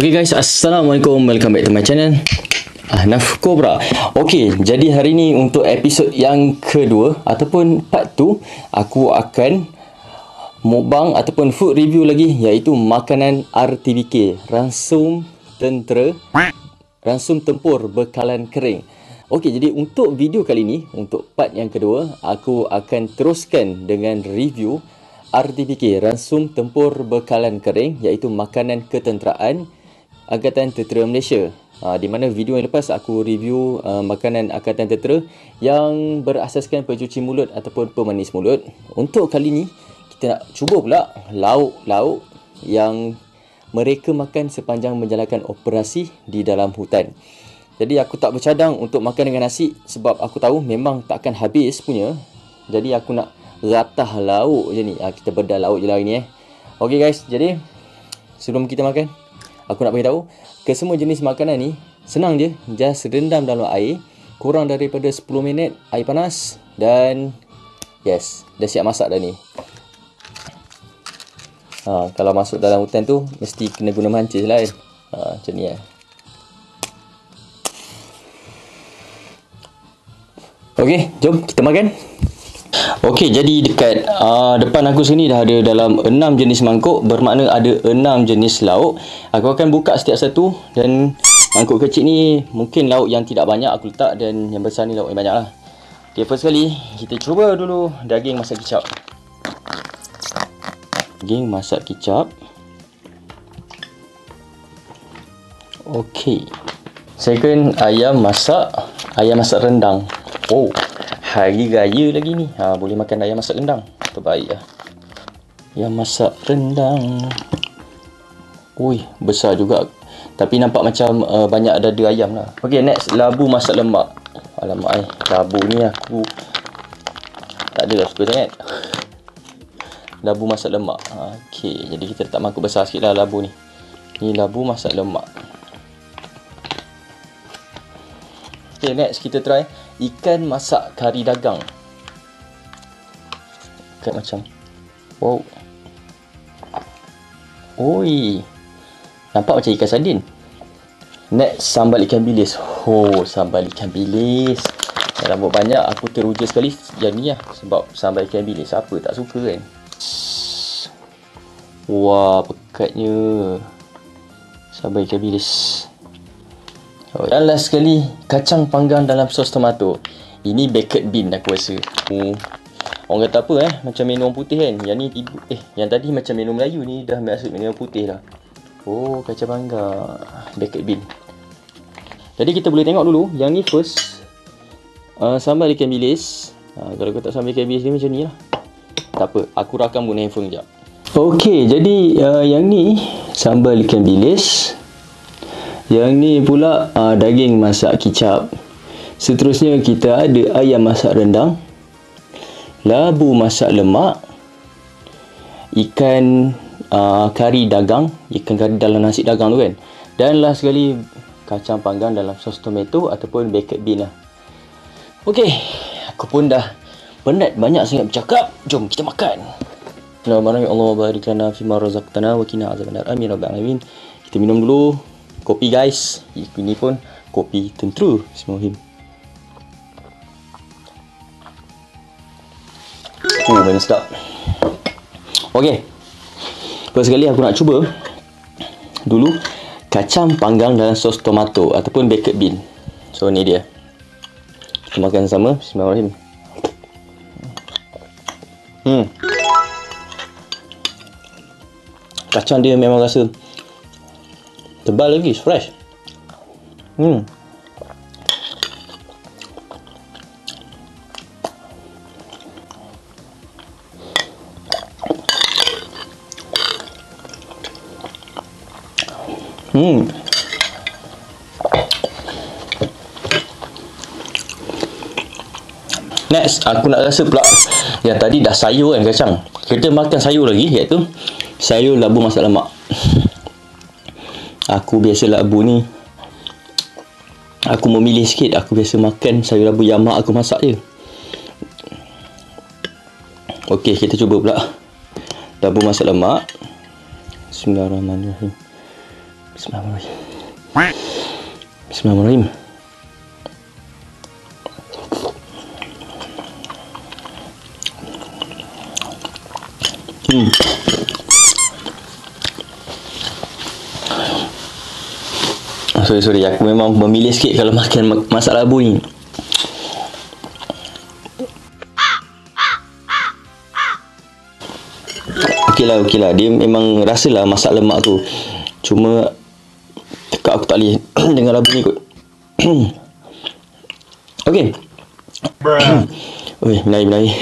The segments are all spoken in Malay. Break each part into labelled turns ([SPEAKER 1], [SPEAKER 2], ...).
[SPEAKER 1] Okay guys, Assalamualaikum, welcome back to my channel Ahnaf Cobra. Okay, jadi hari ni untuk episod yang kedua ataupun part 2, aku akan mukbang ataupun food review lagi, iaitu makanan RTBK, ransum tentera, ransum tempur bekalan kering. Okay, jadi untuk video kali ni, untuk part yang kedua, aku akan teruskan dengan review RTBK, ransum tempur bekalan kering, iaitu makanan ketenteraan Angkatan Tentera Malaysia. Di mana video yang lepas aku review makanan Angkatan Tentera yang berasaskan pencuci mulut ataupun pemanis mulut. Untuk kali ni kita nak cuba pula lauk-lauk yang mereka makan sepanjang menjalankan operasi di dalam hutan. Jadi aku tak bercadang untuk makan dengan nasi sebab aku tahu memang takkan habis punya. Jadi aku nak ratah lauk je ni. Kita bedah lauk je lah hari ni Okay guys, jadi sebelum kita makan, aku nak beritahu ke semua jenis makanan ni senang je, just rendam dalam air kurang daripada 10 minit, air panas, dan yes, dah siap masak dah ni. Kalau masuk dalam hutan tu mesti kena guna mancis lah kan. Macam ni Okay, jom kita makan. Okey, jadi dekat depan aku sini dah ada dalam 6 jenis mangkuk, bermakna ada 6 jenis lauk. Aku akan buka setiap satu, dan mangkuk kecil ni mungkin lauk yang tidak banyak aku letak, dan yang besar ni lauk yang banyak lah. Okay, first sekali kita cuba dulu daging masak kicap. Daging masak kicap. Okey. Second, ayam masak rendang. Oh, hari raya lagi ni. Boleh makan ayam masak rendang. Terbaik lah. Ayam masak rendang. Ui, besar juga. Tapi nampak macam banyak dada ayam lah. Okay, next, labu masak lemak. Alamak labu ni aku tak adalah suka sangat. Labu masak lemak. Okay, jadi kita letak mangkuk besar sikit lah labu ni. Ni labu masak lemak. Okay, next kita try ikan masak kari dagang. Ikan macam, wow. Oi, nampak macam ikan sardin. Next, sambal ikan bilis. Oh, sambal ikan bilis. Dalam buat banyak, aku teruja sekali yang ni lah. Sebab sambal ikan bilis, siapa tak suka kan. Wah, pekatnya sambal ikan bilis. Dan last sekali, kacang panggang dalam sos tomato. Ini baked bean aku rasa. Orang kata apa macam minum putih kan. Yang ni yang tadi macam minum Melayu, ni dah masuk minum putih dah. Oh, kacang panggang baked bean. Jadi kita boleh tengok dulu. Yang ni first, sambal ikan bilis. Kalau kau tak sambal ikan bilis ni macam ni lah. Tak apa, aku rakam guna handphone sekejap. Okey, jadi yang ni sambal ikan bilis. Yang ni pula daging masak kicap. Seterusnya kita ada ayam masak rendang, labu masak lemak, ikan kari dagang, ikan kari dalam nasi dagang tu kan. Dan last sekali kacang panggang dalam sos tomato ataupun baked bean lah. Okey, aku pun dah penat banyak sangat bercakap. Jom kita makan. Bismillahirrahmanirrahim. Allah barik lana fima razaqtana wa qina azabannar. Amin rabbal alamin. Kita minum dulu kopi guys. Ini pun kopi tentera. Bismillahirrahmanirrahim. Banyak sedap. Okey, first sekali aku nak cuba dulu kacang panggang dalam sos tomato ataupun baked bean. So ni dia. Kita makan sama. Bismillahirrahmanirrahim. Kacang dia memang rasa tebal lagi, fresh. Next, aku nak rasa pula yang tadi dah sayur kan kacang. Kita makan sayur lagi, iaitu sayur labu masak lemak. Aku biasa labu ni, aku memilih sikit. Aku biasa makan sayur labu yang mak aku masak je. Okey, kita cuba pula labu masak lemak. Bismillahirrahmanirrahim. Bismillahirrahmanirrahim. Bismillahirrahmanirrahim. Sorry, aku memang memilih sikit kalau makan masak labu ni. Okey lah. Dia memang rasalah masak lemak tu. Cuma tekak aku tak boleh dengan labu ni kot. Okey. Oi, menarik.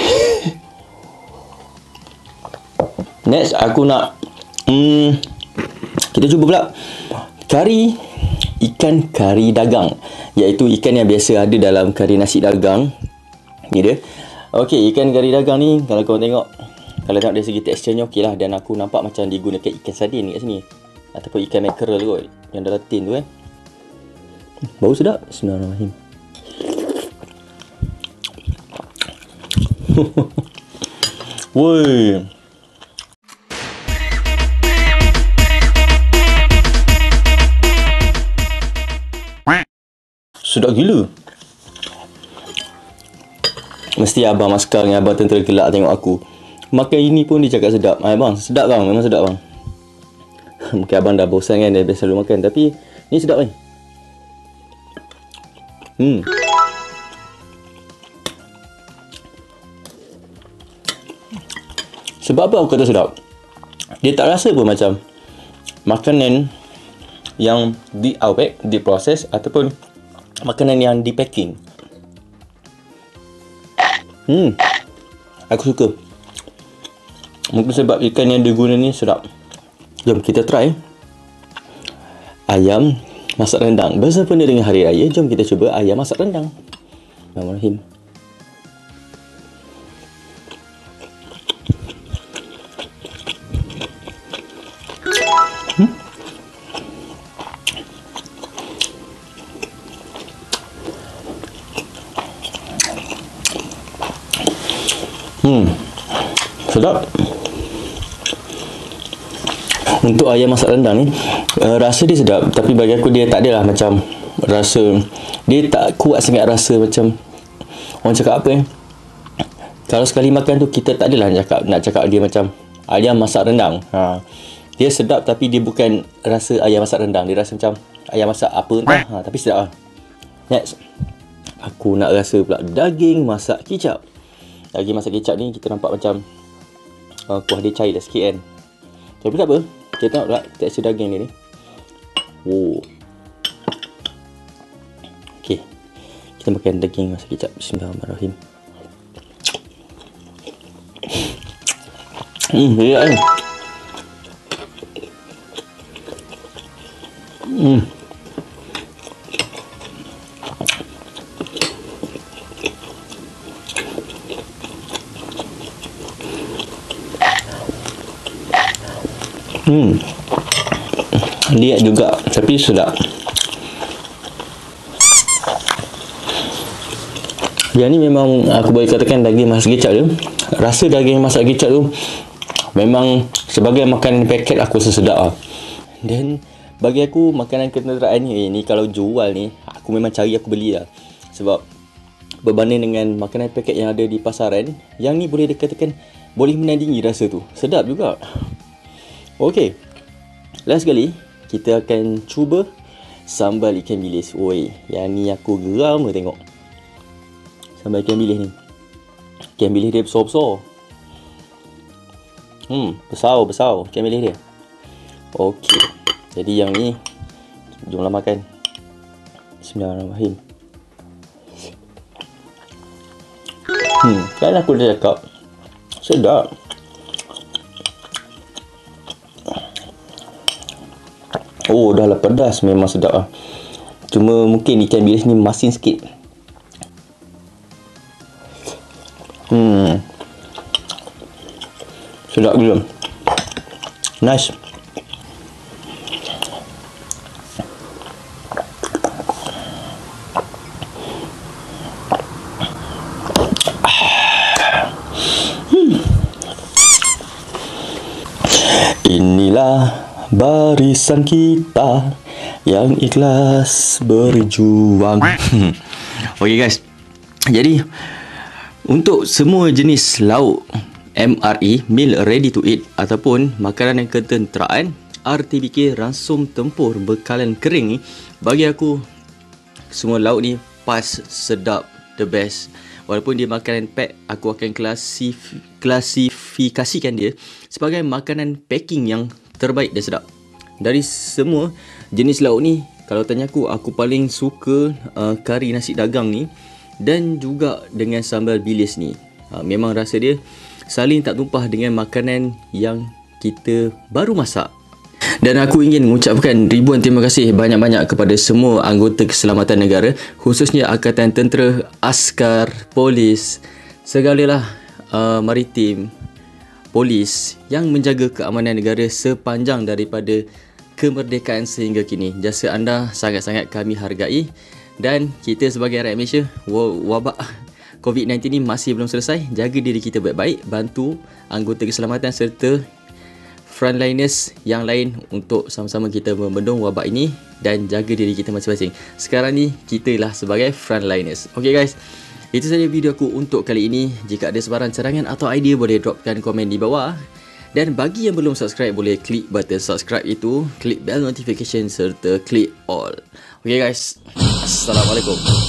[SPEAKER 1] Next, aku nak kita cuba pula ikan kari dagang, iaitu ikan yang biasa ada dalam kari nasi dagang ni dia. Okey, ikan kari dagang ni kalau kau tengok, kalau tengok dari segi teksturnya okey lah, dan aku nampak macam digunakan ikan sardin kat sini ataupun ikan mackerel kot yang dalam tin tu kan. Bau sedap. Bismillahirrahmanirrahim. Woi. Sedap gila. Mesti abang maskar dengan abang tentera gelak tengok aku makan ini pun dia cakap sedap. Bang, sedap bang, memang sedap bang. Mungkin abang dah bosan kan, dah biasa selalu makan, tapi ni sedap kan. Sebab apa aku kata sedap? Dia tak rasa pun macam makanan yang diproses ataupun makanan yang di packing. Aku suka. Mungkin sebab ikan yang diguna ni sedap. Jom kita try ayam masak rendang. Bersempena dengan hari raya, jom kita cuba ayam masak rendang. Bismillahirrahmanirrahim. Sedap. Untuk ayam masak rendang ni, rasa dia sedap, tapi bagi aku dia tak adalah macam rasa, dia tak kuat sangat rasa macam orang cakap apa kalau sekali makan tu kita tak adalah nak cakap dia macam ayam masak rendang. Dia sedap tapi dia bukan rasa ayam masak rendang, dia rasa macam ayam masak apa entah, tapi sedap lah. Next, aku nak rasa pula daging masak kicap. Daging masak kicap ni kita nampak macam kuah dia cair dah sikit kan. Tapi tak apa, kita tengok pula tekstur daging ni. Okay, kita makan daging masak kicap. Bismillahirrahmanirrahim. Dia kan. Lihat juga tapi sedap. Yang ni memang aku boleh katakan daging masak kicap tu, rasa daging masak kicap tu memang sebagai makanan paket aku rasa sedap lah. Dan bagi aku makanan kenderaan ni kalau jual ni aku memang cari, aku beli lah. Sebab berbanding dengan makanan paket yang ada di pasaran, yang ni boleh dikatakan boleh menandingi rasa tu. Sedap juga. Okey, last sekali kita akan cuba sambal ikan bilis. Yang ni aku geram ke tengok sambal ikan bilis ni. Ikan bilis dia besar-besar. Besar ikan bilis dia. Okey, jadi yang ni jomlah makan. Bismillahirrahmanirrahim. Kan aku dah cakap sedap. Dah lah pedas, memang sedap lah. Cuma mungkin ikan bilis ni masin sikit. Sedap gila. Nice. Inilah barisan kita yang ikhlas berjuang. Okay guys, jadi untuk semua jenis lauk MRE, Meal Ready to Eat, ataupun makanan ketenteraan, RTBK Ransum Tempur Bekalan Kering ni, bagi aku semua lauk ni pas, sedap, the best. Walaupun dia makanan pack, aku akan klasifikasikan dia sebagai makanan packing yang terbaik dan sedap. Dari semua jenis lauk ni, kalau tanya aku paling suka kari nasi dagang ni, dan juga dengan sambal bilis ni. Memang rasa dia saling tak tumpah dengan makanan yang kita baru masak. Dan aku ingin mengucapkan ribuan terima kasih banyak-banyak kepada semua anggota keselamatan negara, khususnya Angkatan Tentera, askar, polis, segalalah maritim, polis yang menjaga keamanan negara sepanjang daripada kemerdekaan sehingga kini. Jasa anda sangat-sangat kami hargai, dan kita sebagai rakyat Malaysia, wabak COVID-19 ni masih belum selesai. Jaga diri kita baik-baik, bantu anggota keselamatan serta frontliners yang lain untuk sama-sama kita membendung wabak ini dan jaga diri kita masing-masing. Sekarang ni kita lah sebagai frontliners. Okay guys, itu saja video aku untuk kali ini. Jika ada sebarang cadangan atau idea, boleh dropkan komen di bawah. Dan bagi yang belum subscribe, boleh klik button subscribe itu, klik bell notification serta klik all. Okay guys, Assalamualaikum.